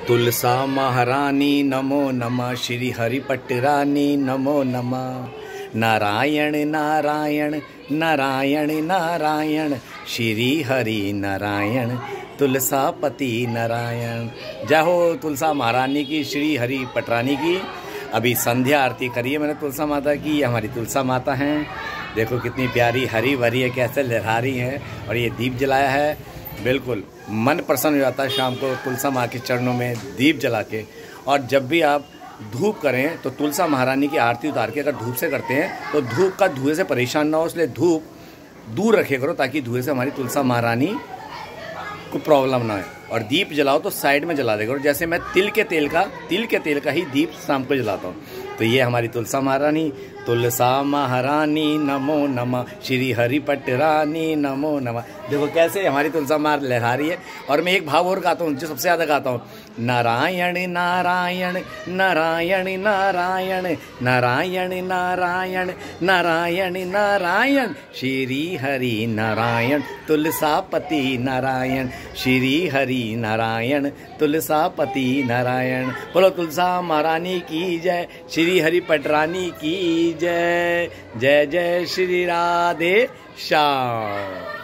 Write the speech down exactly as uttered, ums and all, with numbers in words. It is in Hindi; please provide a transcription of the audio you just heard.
तुलसा महारानी नमो नमः, श्री हरि पटरानी नमो नमः। नारायण नारायण नारायण नारायण, श्री हरि नारायण तुलसापति नारायण। जय हो तुलसा महारानी की, श्री हरि पटरानी की। अभी संध्या आरती करिए मैंने तुलसा माता की। हमारी तुलसा माता हैं, देखो कितनी प्यारी हरी भरी है, कैसे लहरा रही है। और ये दीप जलाया है, बिल्कुल मन प्रसन्न हो जाता है शाम को तुलसा माँ के चरणों में दीप जला के। और जब भी आप धूप करें तो तुलसा महारानी की आरती उतार के अगर धूप से करते हैं तो धूप का धुएं से परेशान ना हो, इसलिए धूप दूर रखे करो ताकि धुएं से हमारी तुलसा महारानी को प्रॉब्लम ना है। और दीप जलाओ तो साइड में जला देगा। जैसे मैं तिल के तेल का तिल के तेल का ही दीप शाम को जलाता हूँ। तो ये हमारी तुलसा महारानी। तुलसा महारानी नमो नमः, श्री हरि पटरानी नमो नमः। देखो कैसे हमारी तुलसा मार लहरा रही है। और मैं एक भाव और गाता हूँ जो सबसे ज़्यादा गाता हूँ, नारायण नारायण नारायण नारायण नारायण नारायण नारायण नारायण, श्री हरि नारायण तुलसापति नारायण, श्री हरि नारायण तुलसापति नारायण। बोलो तुलसा महारानी की जय, श्री हरि पटरानी की जय। जय जय श्री राधे श्याम।